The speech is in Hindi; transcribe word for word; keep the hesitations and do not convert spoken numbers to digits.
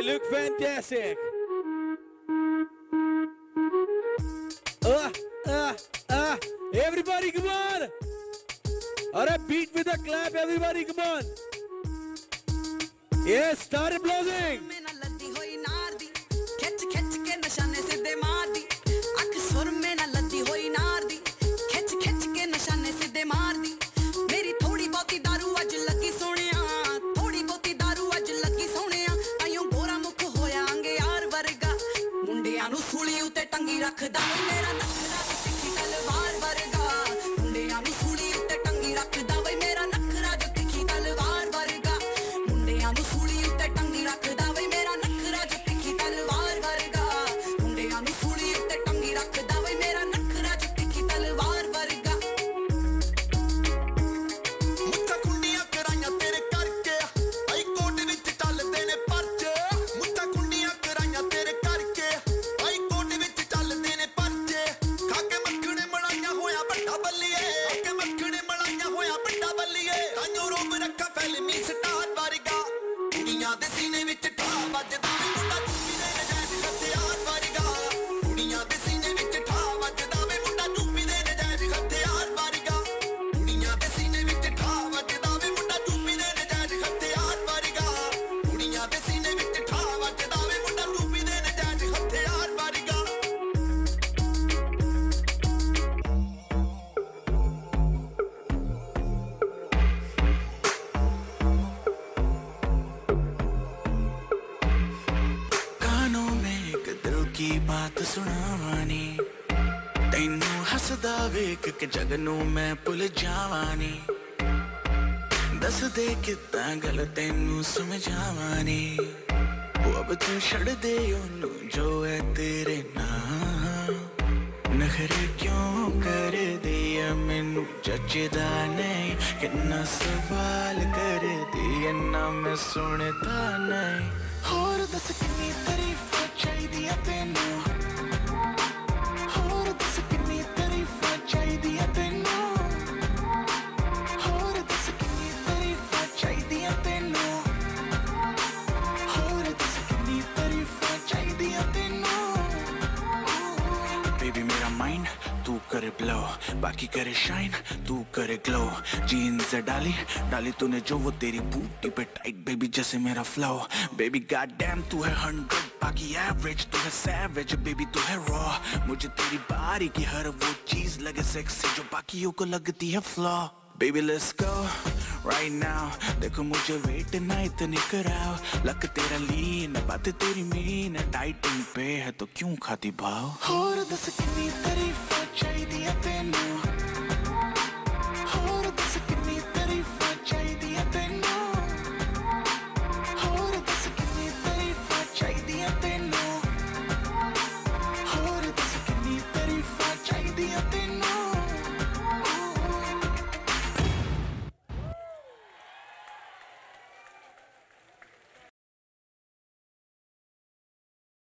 look fantastic. Uh, uh, uh. Everybody, come on. Alright, beat with a clap. Everybody, come on. Yes, start applauding. कि जगनू मैं भुल जावानी दस दे किता गल तेनू समझावानी वो अब तू छड़ दे ओनू जो है तेरे नाम नखरे क्यों कर दिया मैनू जचदा नहीं कितना सवाल कर दिया ना मैं सुनता नहीं होर दस कितनी तारीफ चाहिदी है तेनू करे ब्लो बाकी करे शाइन तू करे ग्लो जीन्स डाली डाली तूने जो वो तेरी बूटी पे टाइट बेबी जैसे मेरा फ्लो बेबी गॉड डैम तू है हंड्रेड बाकी एवरेज तू है सैवेज बेबी तू है रॉ मुझे तेरी बारी की हर वो चीज लगे सेक्सी जो बाकियों को लगती है flaw baby let's go right now देखो मुझे वेट ना इतनी कराओ लक तेरा लीन बात तेरी मीन डाइटिंग पे है तो क्यों खाती भाव और दस कितनी तारीफ चाहिए तेनू